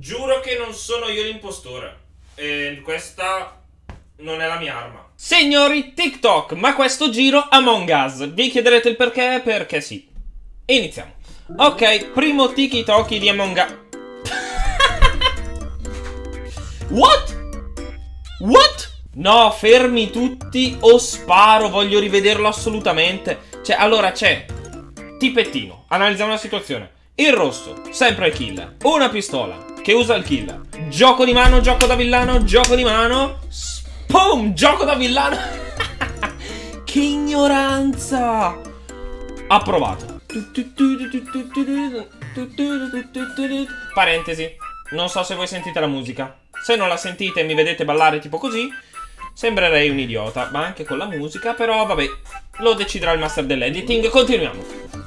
Giuro che non sono io l'impostore. E questa non è la mia arma. Signori TikTok, ma questo giro Among Us. Vi chiederete il perché? Perché sì. Iniziamo. Ok, primo tiki-toki di Among Us. What? What? No, fermi tutti o sparo, voglio rivederlo assolutamente. Cioè, allora c'è Tipettino, analizziamo la situazione. Il rosso, sempre il killer. Una pistola, che usa il killer. Gioco di mano, gioco da villano, gioco di mano. Boom, gioco da villano. Che ignoranza. Approvato. Parentesi, non so se voi sentite la musica. Se non la sentite e mi vedete ballare tipo così, sembrerei un idiota, ma anche con la musica, però vabbè, lo deciderà il master dell'editing. Continuiamo.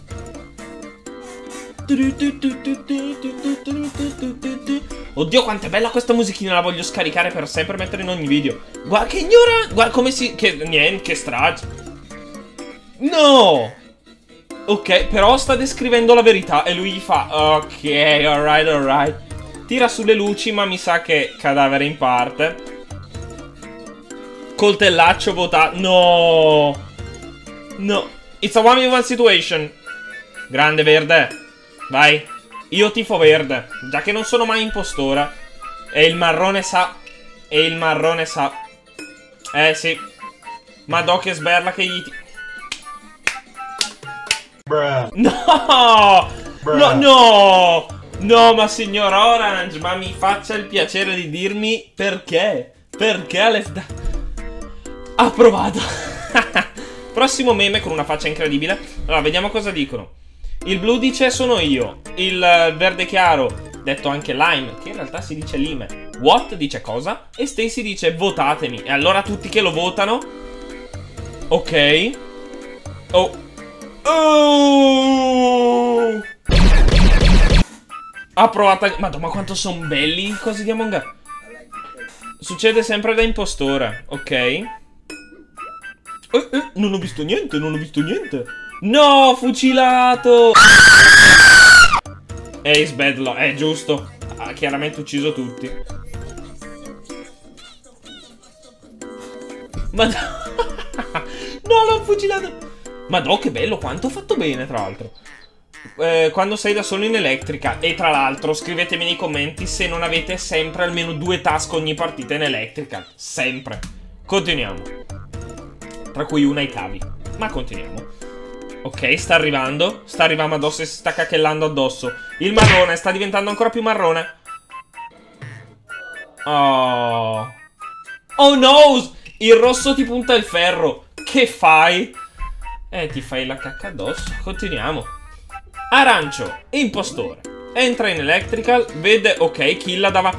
Oddio, quanto è bella questa musichina, la voglio scaricare per sempre e mettere in ogni video. Guarda che ignorante, guarda come si... niente, che strage. No! Ok, però sta descrivendo la verità e lui gli fa: ok, alright, alright. Tira sulle luci, ma mi sa che cadavere in parte. Coltellaccio votato. No. No. It's a 1v1 situation. Grande verde. Vai. Io tifo verde. Già che non sono mai impostora. E il marrone sa. E il marrone sa. Sì. Madò che sberla che gli... Bruh. No. Bruh. No, no. No, ma signor Orange, ma mi faccia il piacere di dirmi perché. Perché ha approvato. Prossimo meme con una faccia incredibile. Allora, vediamo cosa dicono. Il blu dice sono io. Il verde chiaro, detto anche lime, che in realtà si dice lime. What dice cosa? E Stacy dice votatemi. E allora tutti che lo votano. Ok. Oh. Oh. Approvata. Madonna, ma quanto sono belli i cosi di Among Us. Succede sempre da impostore. Ok. Non ho visto niente, non ho visto niente. No, fucilato. Sbedlo, è giusto. Ha chiaramente ucciso tutti. Ma no, l'ho fucilato. Madò, che bello, quanto ho fatto bene, tra l'altro. Quando sei da solo in elettrica. E tra l'altro scrivetemi nei commenti se non avete sempre almeno 2 task ogni partita in elettrica. Sempre. Continuiamo. Tra cui una ai cavi. Ma continuiamo. Ok, sta arrivando. Sta arrivando addosso e si sta cacchellando addosso. Il marrone sta diventando ancora più marrone. Oh. Oh no. Il rosso ti punta il ferro. Che fai? Ti fai la cacca addosso. Continuiamo. Arancio, impostore. Entra in electrical, vede, ok, killa davanti.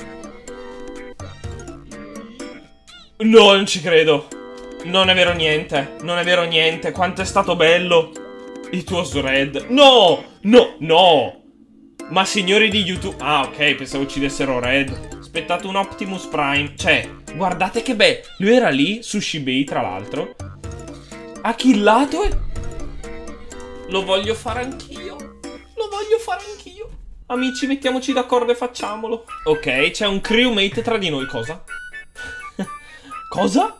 No, non ci credo. Non è vero niente. Non è vero niente. Quanto è stato bello. It was red. No, no, no. Ma signori di YouTube. Ah, ok, pensavo uccidessero red. Aspettate un Optimus Prime. Cioè, guardate che bello. Lui era lì, su Shibei, tra l'altro. Ha killato e... Lo voglio fare anch'io. Lo voglio fare anch'io. Amici, mettiamoci d'accordo e facciamolo. Ok, c'è un crewmate tra di noi. Cosa? Cosa?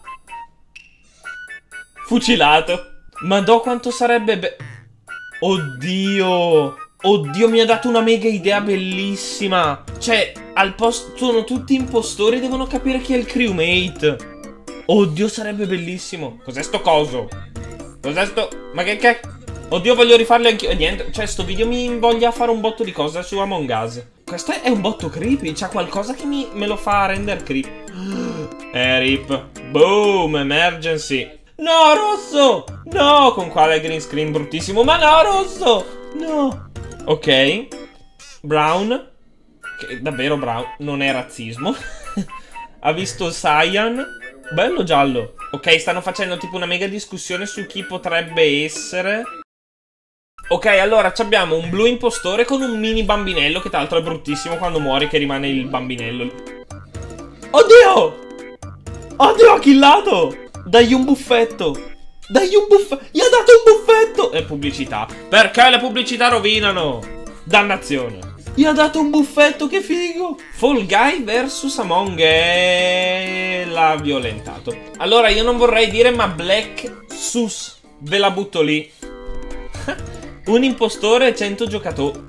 Fucilato. Madò, quanto sarebbe Oddio. Oddio, mi ha dato una mega idea bellissima. Cioè, al posto... Sono tutti impostori e devono capire chi è il crewmate. Oddio, sarebbe bellissimo. Cos'è sto coso? Cos'è sto... Ma che... Oddio, voglio rifarli anch'io. E niente, cioè, sto video mi invoglia a fare un botto di cose su Among Us. Questo è un botto creepy. C'ha qualcosa che me lo fa render creepy. Rip. Boom, emergency. No, rosso. No, con quale green screen bruttissimo. Ma no, rosso. No. Ok. Brown. Che davvero brown. Non è razzismo. Ha visto Cyan. Bello giallo. Ok, stanno facendo tipo una mega discussione su chi potrebbe essere. Ok, allora abbiamo un blu impostore con un mini bambinello, che tra l'altro è bruttissimo quando muore, che rimane il bambinello. Oddio! Oddio, ha killato! Dagli un buffetto! Dagli un buffetto! Gli ha dato un buffetto! E pubblicità. Perché le pubblicità rovinano? Dannazione. Gli ha dato un buffetto, che figo. Fall Guy vs Among Us. L'ha violentato. Allora, io non vorrei dire, ma Black Sus. Ve la butto lì. Un impostore e 100 giocatori.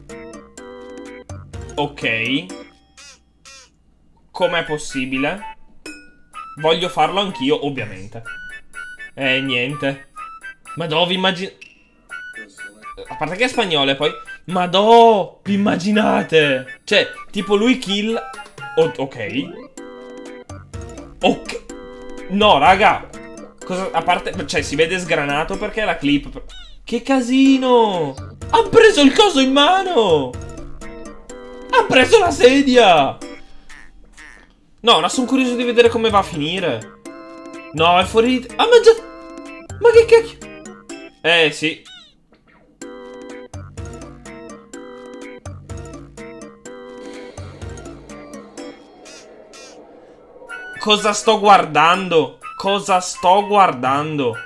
Ok. Com'è possibile? Voglio farlo anch'io, ovviamente. Niente. Ma dove immagino... A parte che è spagnolo, poi... Madò, vi immaginate? Cioè, tipo lui kill... ok. Ok. No, raga. Cosa... A parte... Cioè, si vede sgranato perché è la clip. Che casino. Ha preso il coso in mano. Ha preso la sedia. No, ma sono curioso di vedere come va a finire. No, è fuori di... Ha mangiato... Ma che cacchio... sì. Cosa sto guardando? Cosa sto guardando?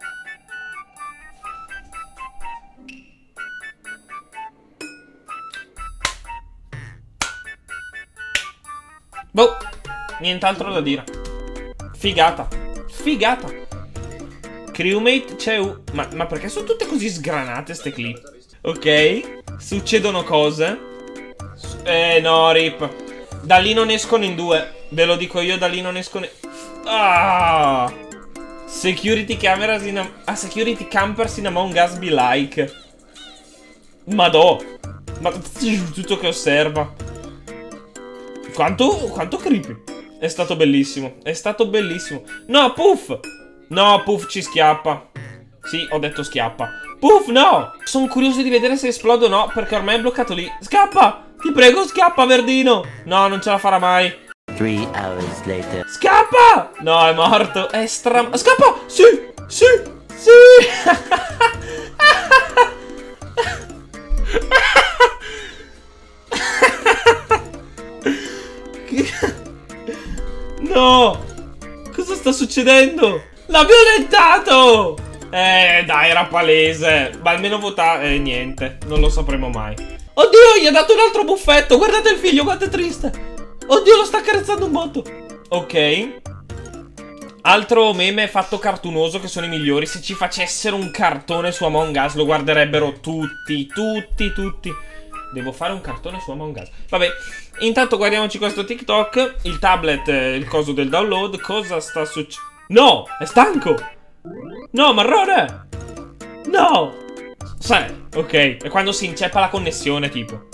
Boh, nient'altro da dire. Figata. Figata. Crewmate c'è ma perché sono tutte così sgranate ste clip? Ok. Succedono cose. No, rip. Da lì non escono in due. Ve lo dico io, da lì non escono... Ah! Security cameras in... security campers in Among Us be like. Madò. Ma tutto che osserva. Quanto creepy. È stato bellissimo. È stato bellissimo. No, Puff. No, Puff ci schiappa. Sì, ho detto schiappa. Puff, no. Sono curioso di vedere se esplode o no, perché ormai è bloccato lì. Scappa. Ti prego, scappa, Verdino. No, non ce la farà mai. 3 hours later. Scappa. No, è morto. È Scappa. Sì, sì, sì. No. Cosa sta succedendo? L'ha violentato. Dai, era palese. Ma almeno votare... niente, non lo sapremo mai. Oddio, gli ha dato un altro buffetto. Guardate il figlio, quanto è triste. Oddio, lo sta accarezzando un botto. Ok. Altro meme fatto cartunoso, che sono i migliori. Se ci facessero un cartone su Among Us lo guarderebbero tutti. Devo fare un cartone su Among Us. Vabbè, intanto guardiamoci questo TikTok. Il tablet, il coso del download. Cosa sta succedendo? No, è stanco. No, marrone. No. Sai, ok. È quando si inceppa la connessione, tipo.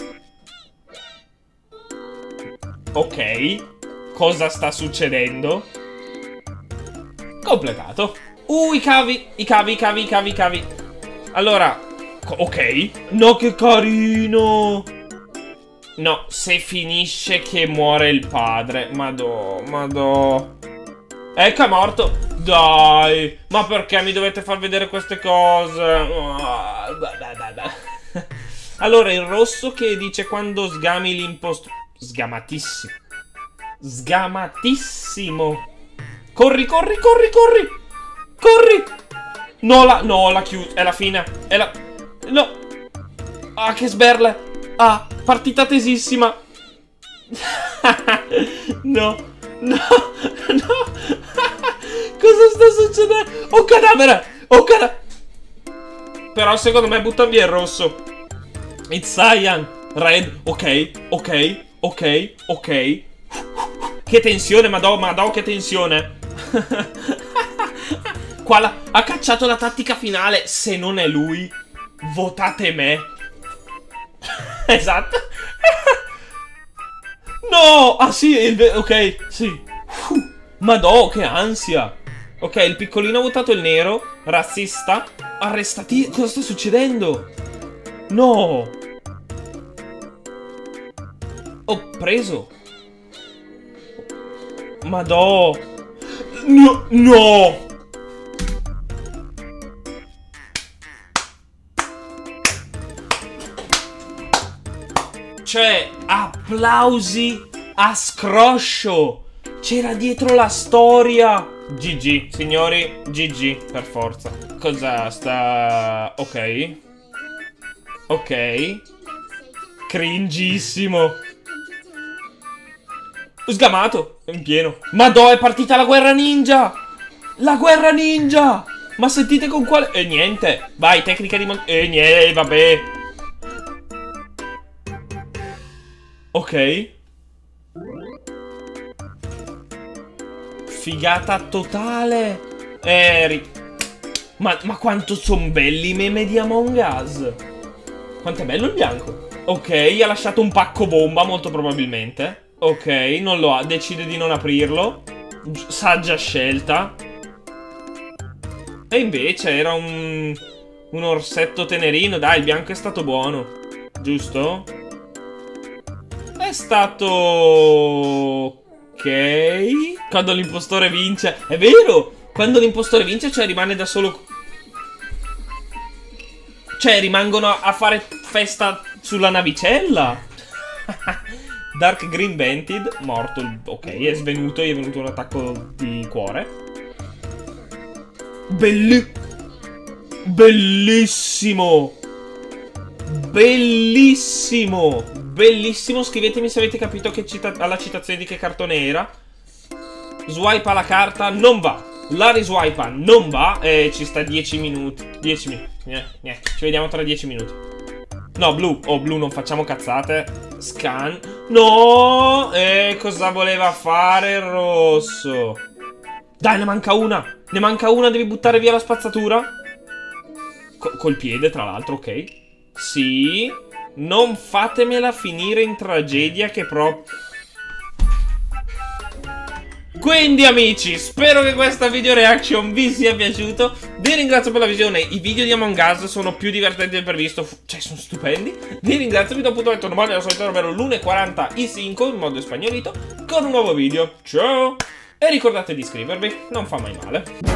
Ok. Cosa sta succedendo? Completato. I cavi. Allora, ok. No, che carino. No, se finisce che muore il padre. Madò. Ecco, è morto. Dai. Ma perché mi dovete far vedere queste cose? Allora, il rosso che dice quando sgami l'imposto. Sgamatissimo. Sgamatissimo. Corri. No, la chiuso. È la fine. No. Ah, che sberle. Ah, partita tesissima. No. Cosa sta succedendo? Oh, cadavere. Però secondo me buttano via il rosso. It's cyan. Red. Ok. Che tensione, madò, che tensione. Qua ha cacciato la tattica finale. Se non è lui, votate me. Esatto. No. Ah sì, ok, sì. Madò, che ansia. Ok, il piccolino ha votato il nero. Razzista. Arrestati. Cosa sta succedendo? No. Ho preso. Madò. No. Cioè, applausi a scroscio. C'era dietro la storia. GG, signori, GG, per forza. Cosa sta... Ok. Cringissimo. Sgamato. In pieno. Madò, è partita la guerra ninja. La guerra ninja. Ma sentite con quale... E niente. Vai, tecnica di... E niente, vabbè. Ok. Figata totale. Ma quanto sono belli i meme di Among Us. Quanto è bello il bianco. Ok, ha lasciato un pacco bomba molto probabilmente. Ok, non lo ha. Decide di non aprirlo. Saggia scelta. E invece era un orsetto tenerino. Dai, il bianco è stato buono. Giusto? È stato... Ok. Quando l'impostore vince. È vero! Quando l'impostore vince, cioè rimane da solo... Cioè rimangono a fare festa sulla navicella. Dark Green Vented. Morto. Ok, è svenuto. Gli è venuto un attacco di cuore. Bellissimo. Bellissimo. Bellissimo. Scrivetemi se avete capito che alla citazione di che cartone era. Swipa la carta, non va. La riswipa non va. E ci sta 10 minuti. 10 minuti. Ci vediamo tra 10 minuti. No, blu. Oh, blu, non facciamo cazzate. Scan. No. Cosa voleva fare il rosso? Dai, ne manca una. Ne manca una, devi buttare via la spazzatura. Col piede, tra l'altro, ok. Sì. Non fatemela finire in tragedia che proprio... Quindi amici, spero che questa video reaction vi sia piaciuto. Vi ringrazio per la visione. I video di Among Us sono più divertenti del previsto. Cioè, sono stupendi. Vi ringrazio, vi do appuntamento normale alla solita, ovvero l'1:40 in modo spagnolito, con un nuovo video. Ciao! E ricordate di iscrivervi, non fa mai male.